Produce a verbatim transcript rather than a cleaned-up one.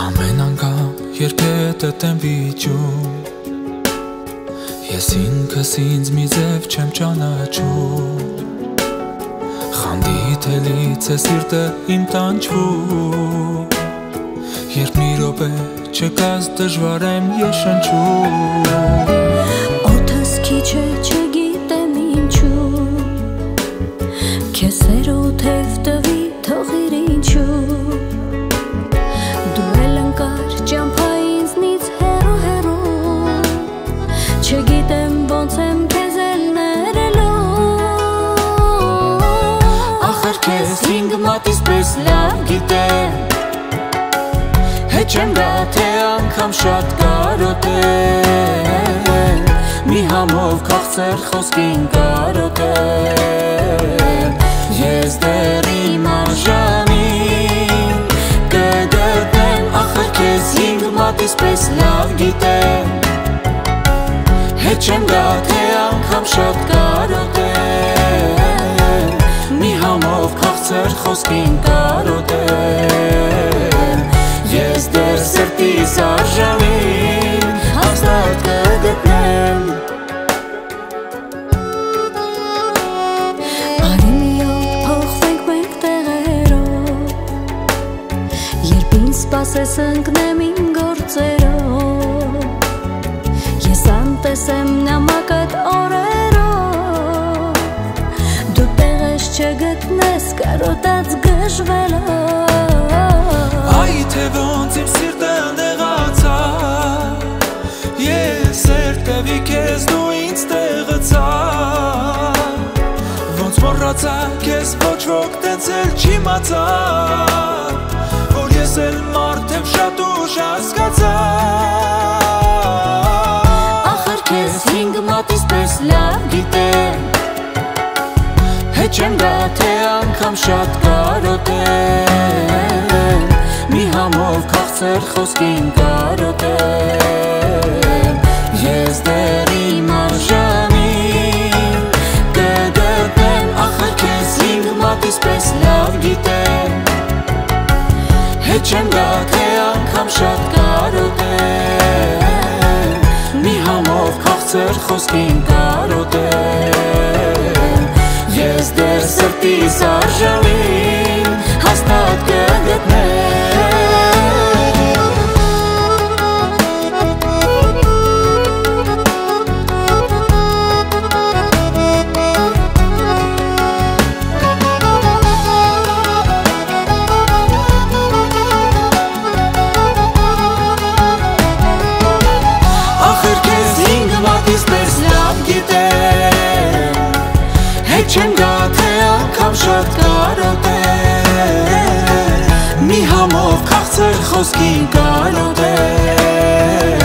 Ամեն անգամ երբ հետդ եմ վիճում Ես ինքս ինձ մի ձև չեմ ճանաչում Խանդիթելից է սիրտը իմ տանջվում Երբ մի րոպե չկաս դժվար եմ ես շնչում Օդս քիչ է չգիտեմ ինչու Քեզ սերու թև տվի թողիր ինչու Դու էլ ընկար ճամփա ինձնից հեռու հեռու Չգիտեմ ոնց եմ քեզ էլ ներելու Ախր քեզ հինգ մատից պես լավ գիտեմ Հետ չեմ գա թե անգամ շատ կարոտեմ Մի համով քաղցր խոսքին կարոտեմ Ես դեռ իմ արժանին կգտնեմ Ախր քեզ հինգ մատից պես լավ գիտեմ Հետ չեմ գա թե անգամ շատ կարոտեմ Մի համով քաղցր խոսքին կարոտեմ Ես դեռ սրտիս արժանին հաստատ կգտնեմ Արի մի օր փոխվենք մենք տեղերով Երբ ինձ սպասես ընկնեմ իմ գործերով Ես անտեսեմ նամակդ օրերով Դու տեղես չգտնես կարոտած գժվելով Այ թե ոնց իմ սիրտը նեղացա Ես երբևէ քեզ դու ինձ տեղացա Ոնց մոռացա քեզ ոչ ոք տենց էլ չիմացա Որ ես էլ մարդ եմ շատ ուշ հասկացա Ախր քեզ հինգ մատից պես լավ գիտեմ Հետ չեմ գա թե անգամ շատ կարոտեմ Մի համով քաղցր խոսքին կարոտեմ Ես դեռ իմ արժանին կգտնեմ Ախր քեզ հինգ մատից պես լավ գիտեմ Հետ չեմ գա թե անգամ շատ կարոտեմ Մի համով քաղցր խոսքին կարոտեմ Ես դեռ սրտիս արժանին հաստատ կգտնեմ Ախր քեզ հինգ մատից պես լավ գիտեմ Հետ չեմ գա թե անգամ շատ կարոտեմ Մի համով քաղցր խոսքին կարոտեմ